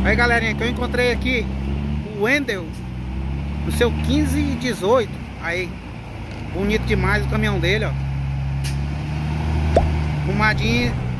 Aí galerinha, que eu encontrei aqui o Wendel no seu 1518. Aí, bonito demais o caminhão dele, ó. Arrumadinho.